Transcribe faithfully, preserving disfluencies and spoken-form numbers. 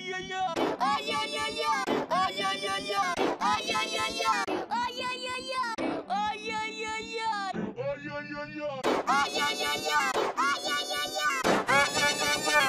ay ay ay. Ay ay ay ay. Ay ay ay ay. Ay ay ay ay. Ay ay ay ay. Ay ay ay ay. Ay ay ay ay. Ay ay ay ay.